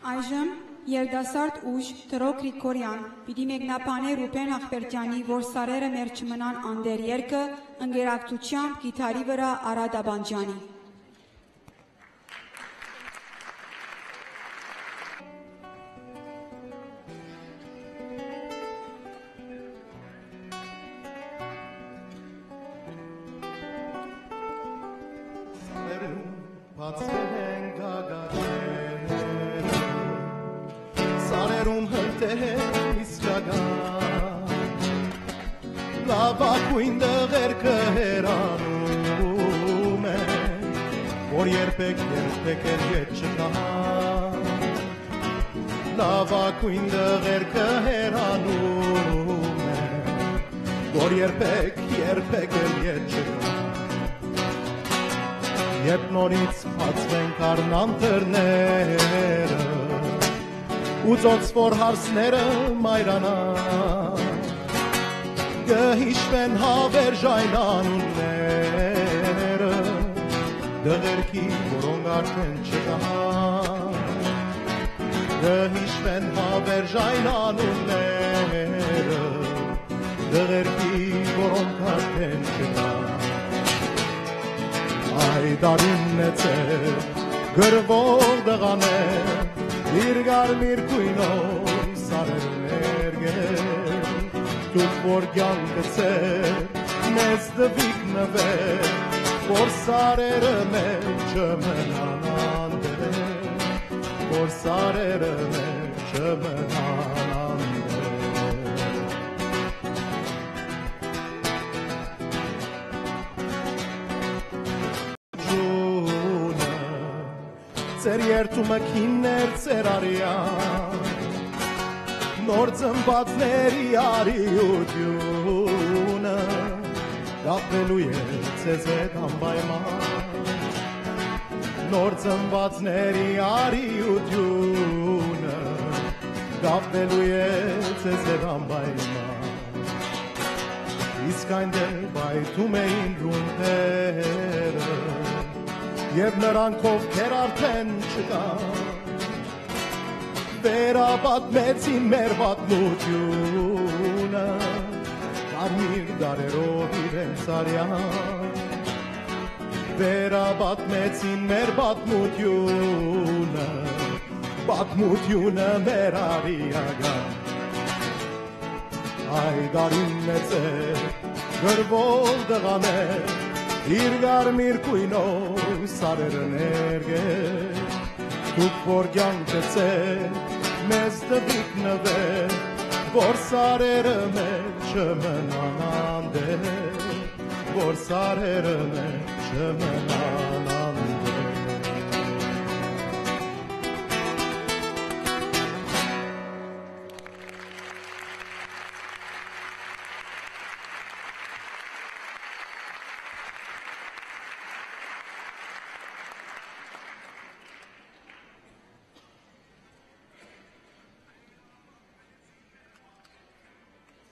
Այժմ երդասարդ ուժ Տրոկ Գրիգորյան պիտի մեկնաբանի Ռուբեն Ախպերդյանի «Որ սարերը մեր չմնան» անդեր երգը ընկերակցությամբ գիտարի վրա Արադ Աբանջյանի։ Լավագույն դղերքը հեռանում է, որ երբեք էլ ետ չկա։ Լավագույն դղերքը հեռանում է, որ երբեք էլ ետ չկա։ Երբ նորից բացվեն քարնանտերները ու ծոցվոր հարսները մայրանան, կհիշվեն հավերժայն անունները, դղերքի, որոնք արդեն չկան։ Կհիշվեն հավերժայն անունները, դղերքի, որոնք արդեն չկան։ Այ դարինն է ծեր, գրվող դղաներ, իր գարմիր կույնով սարերն երգեր, Դուք որ կյանքը ծեր, մեզ դվիկ նվեր, որ սարերը մեր չմնան անդեր, որ սարերը մեր չմնան անդեր։ Ջունը, ծեր երդումը քիններ ծեր արյան, Նոր ծնվածների արիությունը գապելու է ձեզ հետ անպայման Նոր ծնվածների արիությունը գապելու է ձեզ հետ անպայման Իսկ այնտեղ բայթում էին ռումբերը Եվ նրանք ովքեր արդեն չկան Վերապատմեցին մեր պատմությունը Կարմիր դարերով իրենց արյան Վերապատմեցին մեր պատմությունը Պատմությունը մեր արիական Այ դարինն է ծեր գրվող դղաներ Իր գարմիր կույնով սարերն երգեր Դուք որ կյանքը ծեր մեզ դվիկ նվեր Որ սարերը մեր չմնան անդեր Որ սարերը մեր չմնան անդեր